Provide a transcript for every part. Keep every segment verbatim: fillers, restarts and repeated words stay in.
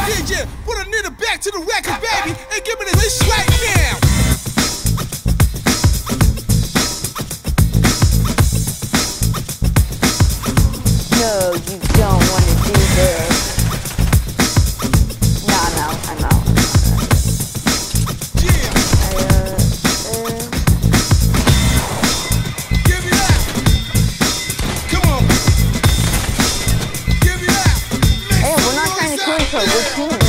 D J, put a nigga back to the record, baby, and give me this right now. No, you don't want to do this. No, no, I know. Yeah. I, uh, uh... Give me that. Come on. Give me that. Hey, we're not trying to kill each other, we're teaming.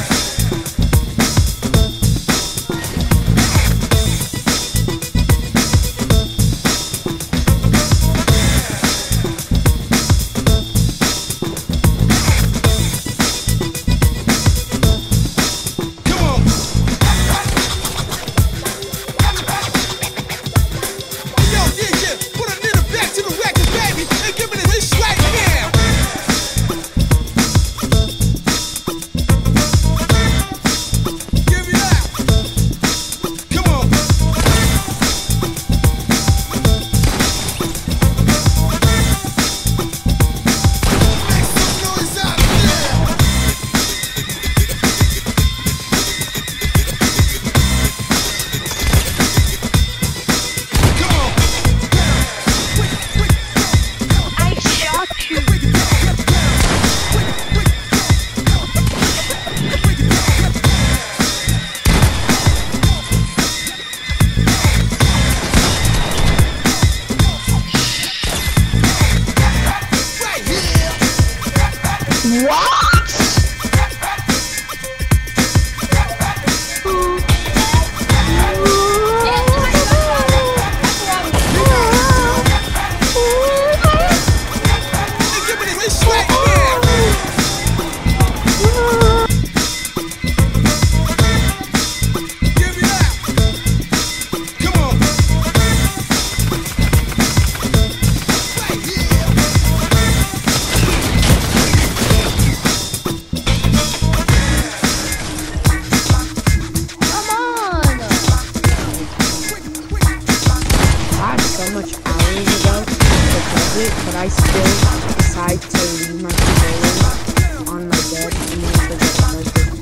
But I still decide to leave my controller on my bed and then forget about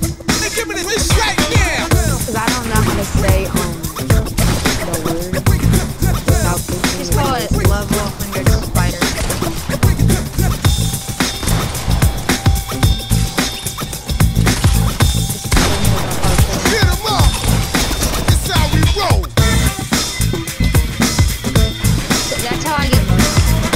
it. Because I don't know how to say um the word without thinking. Just call it level one hundred spider. Hit 'em up. It's how we roll. That's how I get most.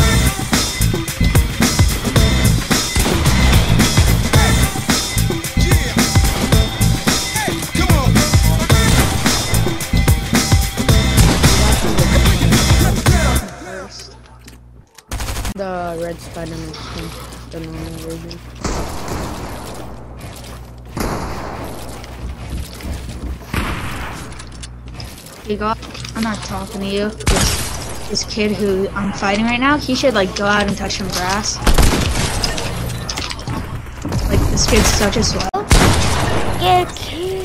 The red Spider-Man skin, the normal version. You go. I'm not talking to you. This, this kid who I'm fighting right now, he should like go out and touch some grass. Like this kid's such a sweat. Get killed.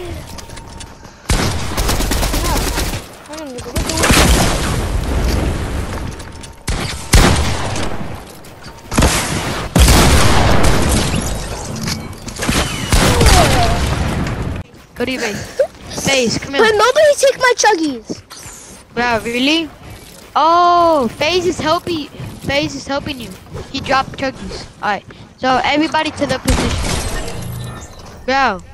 What do you mean? Face, come here. But nobody take my chuggies. Wow, really? Oh, FaZe is helping. FaZe is helping you. He dropped chuggies. All right. So everybody to the position. Bro.